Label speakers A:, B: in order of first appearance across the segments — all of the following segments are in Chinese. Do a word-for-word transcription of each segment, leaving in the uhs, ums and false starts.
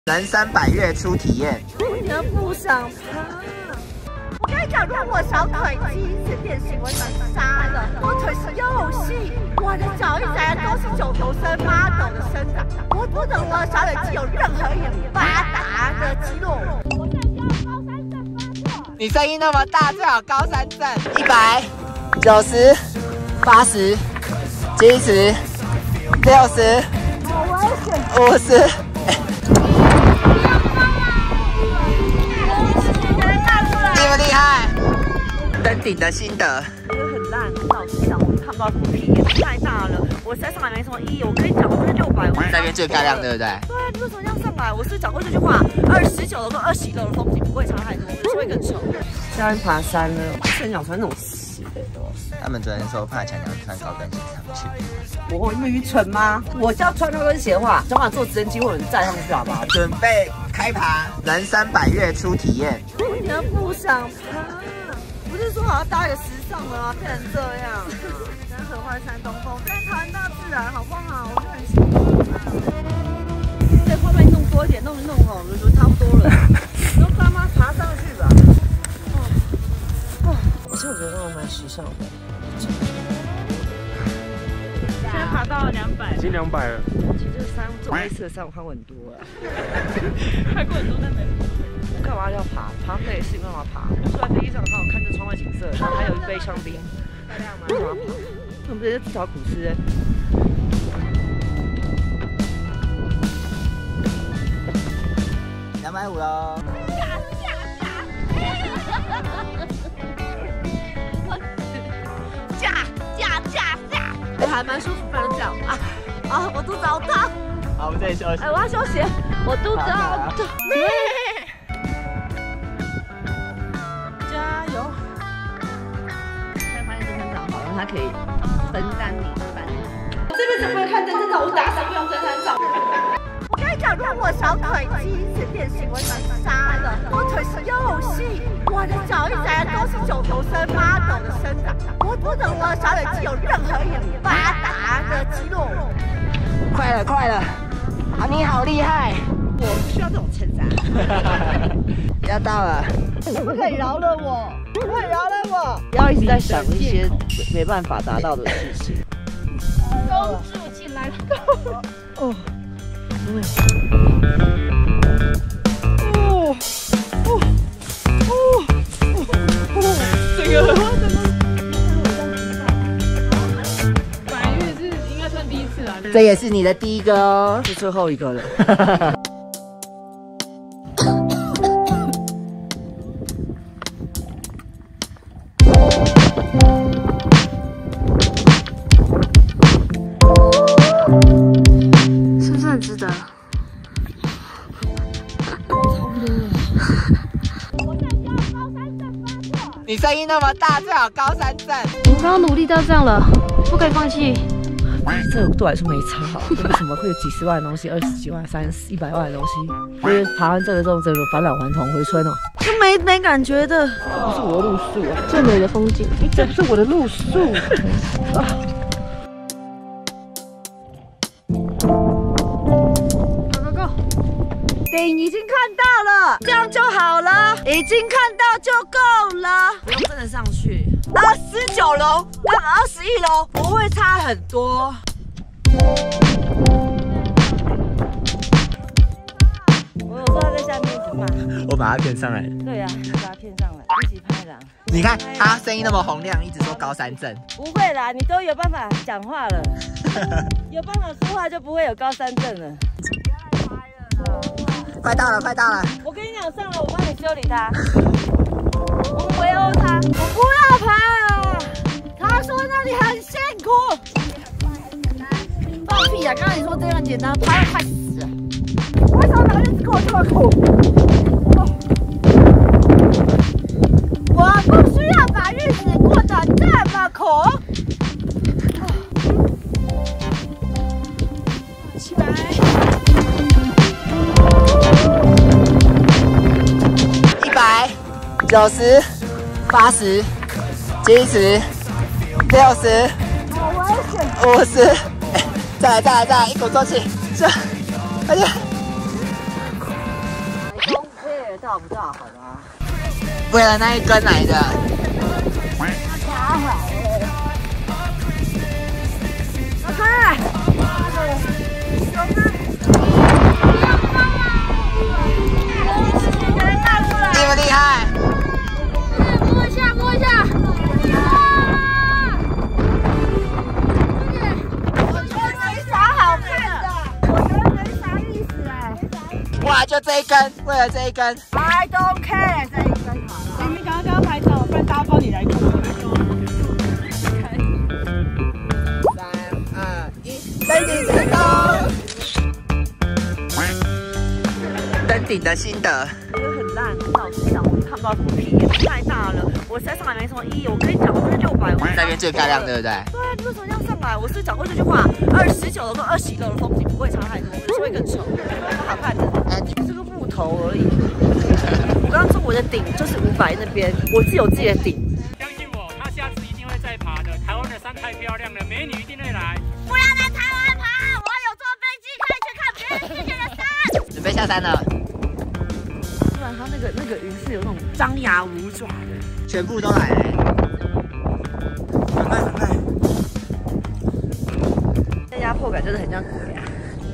A: 人生百岳初体验。
B: 我真不想爬。我跟你讲，如果我小腿肌是变形，我想杀了。我腿是又细，我的脚一直都是九头身 model 的身材，我不能我的小腿肌有任何一点发达的肌肉。我现在叫高山症发作。
A: 你声音那么大，最好高山症。一百、九十、八十、七十、六十、五十。 厉不厉害？登顶的心得。
B: 觉得很烂，很好笑，我看不到什么屁，太大了，我实在上来没什么意义。我跟你讲，我是六百，
A: 那边最漂亮，对不对？
B: 对啊，你为什么要上来？我是讲过这句话，二十九楼跟二十一楼的风景不会差太多，只会更丑。现在爬山了，我不想穿那种湿的东西。
A: 他们昨天说怕强强穿高跟鞋上去。
B: 我那么愚蠢吗？我就要穿高跟鞋的话，想法坐直升机或者站上去好不好？
A: 准备开爬，人生百岳初体验。
B: 我真不想爬。 不是说好要搭一个时尚的吗？变成这样，真合欢山东风，但讨厌大自然，好不好？我很喜欢。对，后面弄多一点，弄一弄哦，我觉得差不多了。然后爸妈爬上去吧。哦，哦，而且我觉得那种蛮时尚的。现在爬到两百，
C: 已经两百了。
B: 其实这个山，这种类似的山我看过很多了。看过很多，但没。 干嘛要爬？爬这也是干嘛爬？我坐在飞机上，刚好看着窗外景色，然后还有一杯香槟，漂亮吗？干嘛爬？他们这些自讨苦吃。
A: 两百五喽！
B: 驾驾驾驾！哎，还蛮舒服，不然这样啊啊！我肚子好痛。
A: 好，我们这里休息。
B: 哎，我要休息，我肚子好痛。 加油！现在发现登山杖好，然后它可以分担你一半。这辈子不会看登山杖，我打死不用登山杖。我跟你讲，如果我小腿肌是变形，我想杀了。我腿是又细，我的脚一直都是九头身 model 的身材，我不能我的小腿肌有任何一点发达的肌肉。
A: 快了，快了！啊，你好厉害！
B: 我不需要这种称赞。
A: 要到了。
B: 不可以饶了我！不可以饶了我！不要一直在想一些没办法达到的事情。
D: 公主进来了。
B: 哦，哦，哦，哦，哦，这个
D: 百岳是应该算第一次啊。
A: 这也是你的第一个哦，
B: 是最后一个了。
D: 是不是很值得？
A: 你声音那么大，最好高山症。
D: 我们刚刚努力到这样了，不可以放弃。
B: 这个对我来说没差，为什么会有几十万的东西，二十几万、三十、一百万的东西？就是爬完这个之后，整个返老还童回村哦，就没没感觉的。这不是我的路数啊，
D: 最美的风景，
B: 这不是我的路数。啊 顶已经看到了，这样就好了，已经看到就够了，不用真的上去。二十九楼跟二十一楼不会差很多。我有时候在下面一直骂，
A: 我把它骗上来。
B: 对呀、啊，你把它骗上来，一起拍的。
A: 你看他声音那么洪亮，一直说高山症。
B: 不会啦，你都有办法讲话了，有办法说话就不会有高山症了。
A: 快到了，快到了！
B: 我跟你讲，上了我帮你修理它，我们围殴它。我不要爬啊！他说那里很辛苦。放屁啊！刚才你说这样简单，爬要快死了。为什么把日子过这么苦？我不需要把日子过得这么苦。起来。
A: 九十、八十、七十、六十、五十，再来再来再来，一鼓作气，这，而且
B: 照不照好吗？
A: 为了那一根来的。
B: 卡好了。老师，有吗？
A: 厉不厉害？
C: 摸一下，摸一下。我觉得没啥好看的，我觉得没啥意思哎。
A: 哇，就这一根，为了这一根。
B: I don't care， 这一根好了。
D: 你刚刚刚拍照，不然大家帮你来看。
A: 三二一，登顶成功。登顶的心得。
B: 我觉得很烂，老实讲，我看不到什么屁眼，太大了，我实在上来没什么意义。我跟你讲，我就是六百，
A: 那边最漂亮，对不对？
B: 对啊，你为什么要上来？我是讲过这句话，二十九楼跟二十一楼的风景不会差太多，只是会更丑，不好看的。
A: 哎，你
B: 这个木头而已。我刚刚说我的顶就是五百那边，我自己有自己的顶。
E: 相信我，他下次一定会再爬的。台湾的山太漂亮了，美女一定会来。
C: 不要来台湾爬，我有坐飞机可以去看别人世界的山。
A: 准备下山了，
B: 突然它那个那个云是有那种张牙舞爪的，
A: 全部都来了。很慢很慢。
B: 那压迫感真的很像鬼啊！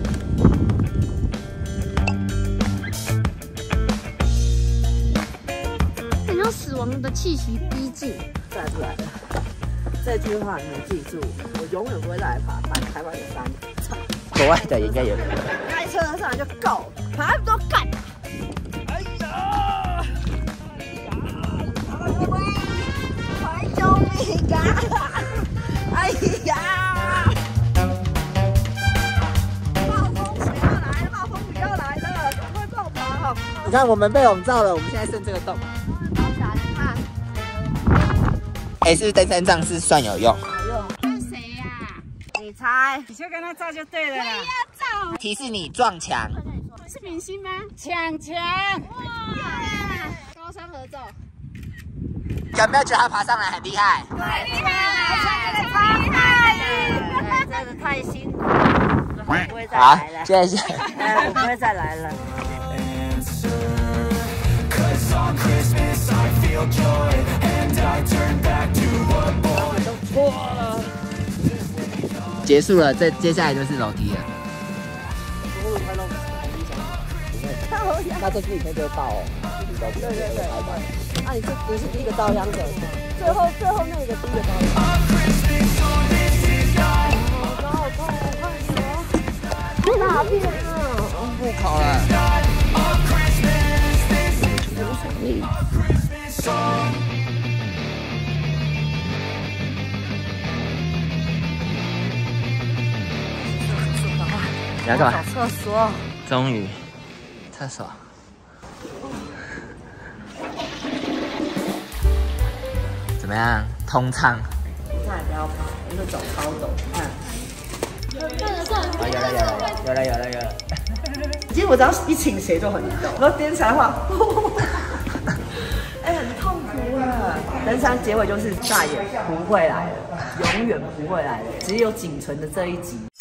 C: 很像死亡的气息逼近。
B: 再出来了，这句话你们记住，我永远不会再来爬爬台湾的山。操！
A: 国外的应该也。
B: 开车上来就够，爬那么多干。哎呀！快救命啊！哎呀！暴风雪要来了，暴风雨要来了，赶快帮我爬！
A: 你看，我们被笼罩了，我们现在剩这个洞。
C: 高山看，
A: 哎，是不是登山杖是算有用？
C: 看谁呀？
B: 你猜？
D: 你就跟他照就对了啦。
A: 提示你撞墙。
C: 是明星吗？
D: 强强，
C: 哇！高山合照，
A: 有没有觉得他爬上来很厉害？
C: 很厉害，超厉害！
B: 真的太辛苦了，我不会再
A: 好
B: 来了，。
A: 现在是。
B: 哎，我不会再来了。
A: 结束了，这接下来就是楼梯了。那这次影片就会爆哦。对对对。
B: 啊，你是你是第一个遭殃者，最后最后那个第一个遭殃。好痛，好痛，我大便啊！
A: 不考了。你要干嘛？
B: 厕所。
A: 终于，厕所。怎么样？通畅。
B: 再也不要爬，那个脚超陡，你看。
A: 啊，有了有了有了有了有了。
B: 其实我只要一倾斜就很陡，然后颠起来的话，哎、欸，很痛苦啊！登山结尾就是再也不会来了，永远不会来了，只有仅存的这一集。